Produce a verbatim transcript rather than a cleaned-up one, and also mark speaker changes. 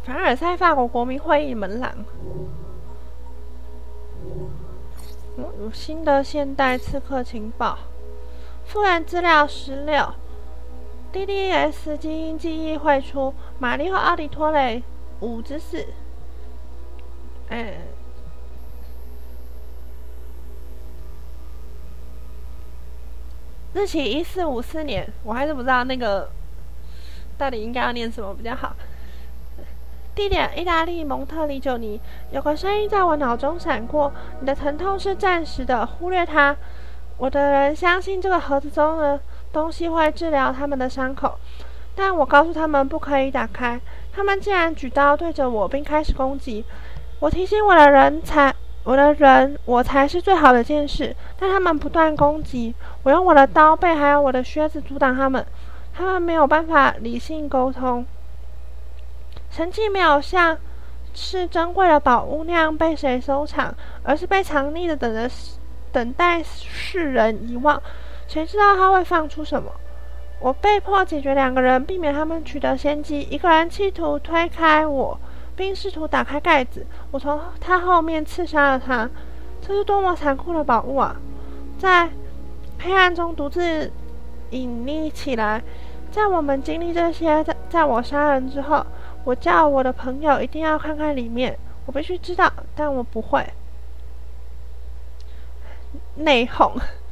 Speaker 1: 凡尔赛法国国民会议门廊。有新的现代刺客情报。复原资料十六 ，D D S 基因记忆绘出马里奥奥迪托雷五之四。哎，日期一四五四年，我还是不知道那个到底应该要念什么比较好。地点：意大利蒙特里久尼。有个声音在我脑中闪过：你的疼痛是暂时的，忽略它。我的人相信这个盒子中的东西会治疗他们的伤口，但我告诉他们不可以打开。他们竟然举刀对着我，并开始攻击。我提醒我的人才，我的人，我才是最好的剑士，但他们不断攻击。我用我的刀背还有我的靴子阻挡他们，他们没有办法理性沟通。神器没有像是珍贵的宝物那样被谁收藏，而是被藏匿的等着等待世人遗忘。谁知道他会放出什么？我被迫解决两个人，避免他们取得先机。一个人企图推开我，并试图打开盖子，我从他后面刺杀了他。这是多么残酷的宝物啊！在黑暗中独自隐匿起来。在我们经历这些，在在我杀人之后，我叫我的朋友一定要看看里面。我必须知道，但我不会。内讧。